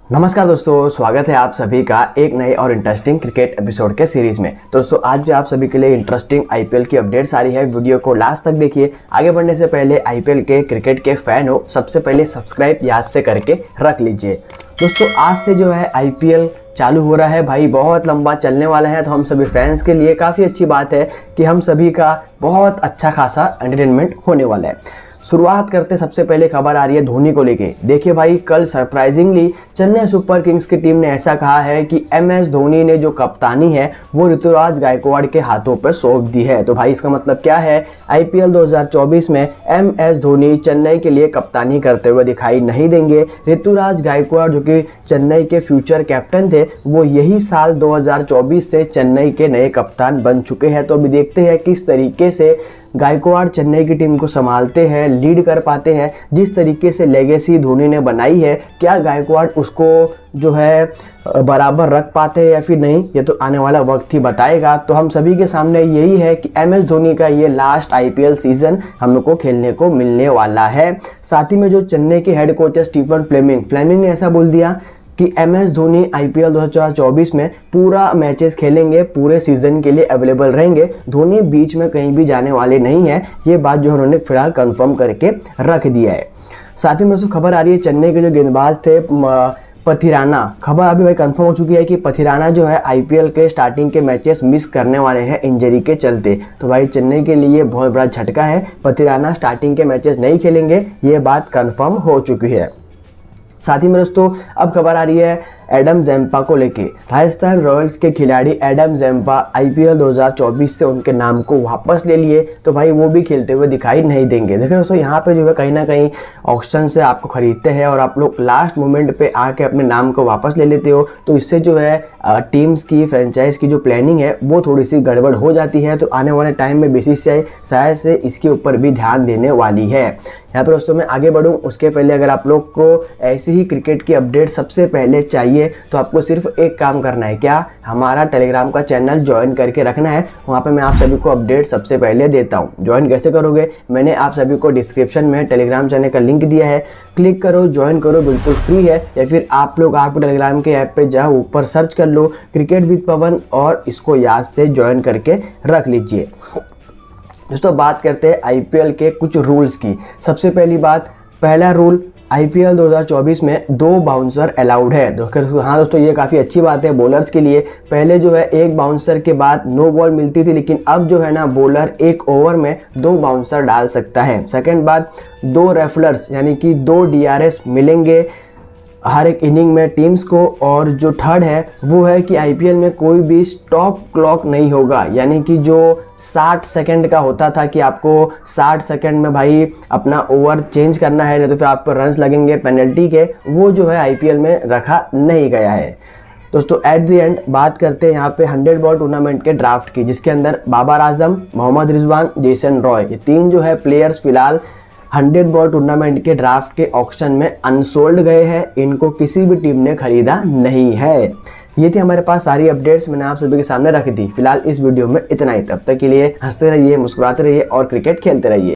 नमस्कार दोस्तों, स्वागत है आप सभी का एक नए और इंटरेस्टिंग क्रिकेट एपिसोड के सीरीज में। तो दोस्तों आज भी आप सभी के लिए इंटरेस्टिंग आईपीएल की अपडेट्स आ रही है। वीडियो को लास्ट तक देखिए। आगे बढ़ने से पहले आईपीएल के क्रिकेट के फैन हो, सबसे पहले सब्सक्राइब याद से करके रख लीजिए। दोस्तों आज से जो है आईपीएल चालू हो रहा है भाई, बहुत लंबा चलने वाला है। तो हम सभी फैंस के लिए काफ़ी अच्छी बात है कि हम सभी का बहुत अच्छा खासा एंटरटेनमेंट होने वाला है। शुरुआत करते सबसे पहले खबर आ रही है धोनी को लेके। देखिए भाई, कल सरप्राइजिंगली चेन्नई सुपर किंग्स की टीम ने ऐसा कहा है कि एमएस धोनी ने जो कप्तानी है वो ऋतुराज गायकवाड़ के हाथों पर सौंप दी है। तो भाई इसका मतलब क्या है, आईपीएल 2024 में एमएस धोनी चेन्नई के लिए कप्तानी करते हुए दिखाई नहीं देंगे। ऋतुराज गायकवाड़ जो कि चेन्नई के फ्यूचर कैप्टन थे, वो यही साल 2024 से चेन्नई के नए कप्तान बन चुके हैं। तो अभी देखते हैं किस तरीके से गायकवाड़ चेन्नई की टीम को संभालते हैं, लीड कर पाते हैं। जिस तरीके से लेगेसी धोनी ने बनाई है, क्या गायकवाड़ उसको जो है बराबर रख पाते हैं या फिर नहीं, ये तो आने वाला वक्त ही बताएगा। तो हम सभी के सामने यही है कि एमएस धोनी का ये लास्ट आईपीएल सीजन हमको खेलने को मिलने वाला है। साथ ही में जो चेन्नई के हेड कोच है स्टीफन फ्लेमिंग ने ऐसा बोल दिया कि एमएस धोनी आईपीएल 2024 में पूरा मैचेस खेलेंगे, पूरे सीजन के लिए अवेलेबल रहेंगे। धोनी बीच में कहीं भी जाने वाले नहीं है। ये बात जो उन्होंने फिलहाल कंफर्म करके रख दिया है। साथ ही में खबर आ रही है चेन्नई के जो गेंदबाज थे पथिराना, खबर अभी भाई कंफर्म हो चुकी है कि पथिराना जो है आईपीएल के स्टार्टिंग के मैचेस मिस करने वाले हैं इंजरी के चलते। तो भाई चेन्नई के लिए बहुत बड़ा झटका है, पथिराना स्टार्टिंग के मैचेस नहीं खेलेंगे, ये बात कंफर्म हो चुकी है। साथ ही में दोस्तों अब खबर आ रही है एडम ज़ैम्पा को लेके। राजस्थान रॉयल्स के खिलाड़ी एडम ज़ैम्पा आईपीएल 2024 से उनके नाम को वापस ले लिए। तो भाई वो भी खेलते हुए दिखाई नहीं देंगे। देखिए दोस्तों, यहाँ पे जो है कहीं ना कहीं ऑक्शन से आपको खरीदते हैं और आप लोग लास्ट मोमेंट पे आके अपने नाम को वापस ले लेते हो। तो इससे जो है टीम्स की फ्रेंचाइज की जो प्लानिंग है वो थोड़ी सी गड़बड़ हो जाती है। तो आने वाले टाइम में बीसीसीआई शायद से इसके ऊपर भी ध्यान देने वाली है। यहाँ पर दोस्तों मैं आगे बढ़ूँ उसके पहले अगर आप लोग को ऐसी ही क्रिकेट की अपडेट सबसे पहले चाहिए तो आपको सिर्फ एक काम करना है, क्या, हमारा टेलीग्राम का चैनल ज्वाइन करके रखना है। वहाँ पे मैं आप सभी को अपडेट सबसे पहले देता हूँ। ज्वाइन कैसे करोगे, मैंने आप सभी को डिस्क्रिप्शन में टेलीग्राम चैनल का लिंक दिया है, क्लिक करो, ज्वाइन करो, बिल्कुल फ्री है। या फिर आप लोग आपको टेलीग्राम के ऐप पे जाओ, ऊपर सर्च कर लो क्रिकेट विद पवन और इसको याद से ज्वाइन करके रख लीजिए। दोस्तों बात करते हैं आईपीएल के कुछ रूल्स की। सबसे पहली बात, पहला रूल, आईपीएल 2024 में 2 बाउंसर अलाउड है। हाँ दोस्तों, ये काफ़ी अच्छी बात है बॉलर्स के लिए। पहले जो है 1 बाउंसर के बाद नो बॉल मिलती थी, लेकिन अब जो है ना बॉलर 1 ओवर में 2 बाउंसर डाल सकता है। सेकंड बात, 2 रेफलर्स यानी कि 2 डीआरएस मिलेंगे हर एक इनिंग में टीम्स को। और जो थर्ड है वो है कि आईपीएल में कोई भी स्टॉप क्लॉक नहीं होगा, यानी कि जो 60 सेकंड का होता था कि आपको 60 सेकंड में भाई अपना ओवर चेंज करना है, नहीं तो फिर आप पर रन्स लगेंगे पेनल्टी के, वो जो है आईपीएल में रखा नहीं गया है। दोस्तों एट द एंड बात करते हैं यहाँ पे 100 बॉल टूर्नामेंट के ड्राफ्ट की, जिसके अंदर बाबर आजम, मोहम्मद रिजवान, जेसन रॉय, ये 3 जो है प्लेयर्स फिलहाल 100 बॉल टूर्नामेंट के ड्राफ्ट के ऑक्शन में अनसोल्ड गए हैं। इनको किसी भी टीम ने खरीदा नहीं है। ये थी हमारे पास सारी अपडेट्स, मैंने आप सभी के सामने रख दी। फिलहाल इस वीडियो में इतना ही। तब तक के लिए हंसते रहिए, मुस्कुराते रहिए और क्रिकेट खेलते रहिए।